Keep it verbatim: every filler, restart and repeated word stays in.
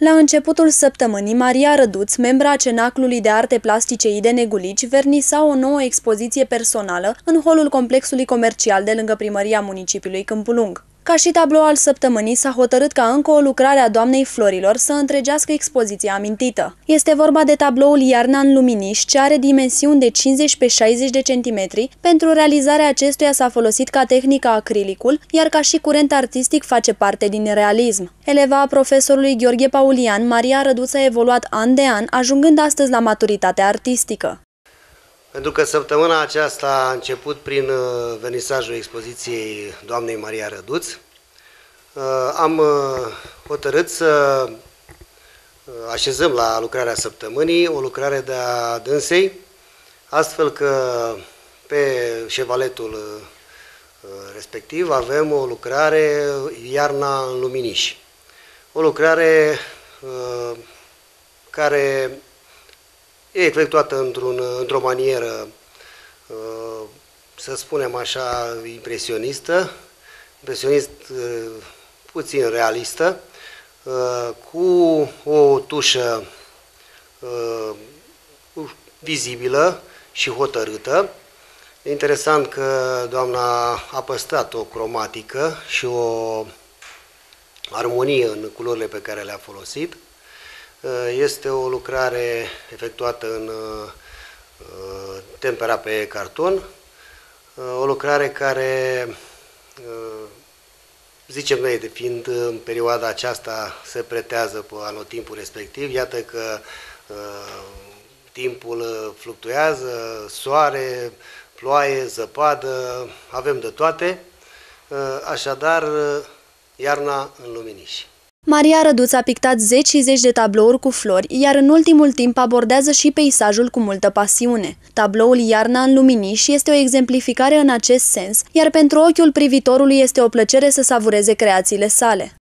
La începutul săptămânii, Maria Răduț, membra a Cenaclului de Arte Plastice I de Negulici, vernisa o nouă expoziție personală în holul complexului comercial de lângă primăria municipiului Câmpul Lung. Ca și tablou al săptămânii, s-a hotărât ca încă o lucrare a Doamnei Florilor să întregească expoziția amintită. Este vorba de tabloul Iarna în Luminiș, ce are dimensiuni de cincizeci pe șaizeci de centimetri. Pentru realizarea acestuia s-a folosit ca tehnică acrilicul, iar ca și curent artistic face parte din realism. Eleva a profesorului Gheorghe Paulian, Maria Răduț a evoluat an de an, ajungând astăzi la maturitatea artistică. Pentru că săptămâna aceasta a început prin vernisajul expoziției doamnei Maria Răduț, am hotărât să așezăm la lucrarea săptămânii o lucrare de-a dânsei, astfel că pe șevaletul respectiv avem o lucrare Iarna în Luminiș. O lucrare care e efectuată într-un, într-o manieră, să spunem așa, impresionistă, impresionist puțin realistă, cu o tușă vizibilă și hotărâtă. E interesant că doamna a păstrat o cromatică și o armonie în culorile pe care le-a folosit. Este o lucrare efectuată în tempera pe carton, o lucrare care, zicem noi, de fiind în perioada aceasta se pretează pe anotimpul respectiv. Iată că timpul fluctuează, soare, ploaie, zăpadă, avem de toate, așadar Iarna în Luminiș. Maria Răduț a pictat zeci și zeci de tablouri cu flori, iar în ultimul timp abordează și peisajul cu multă pasiune. Tabloul Iarna în Luminiș este o exemplificare în acest sens, iar pentru ochiul privitorului este o plăcere să savureze creațiile sale.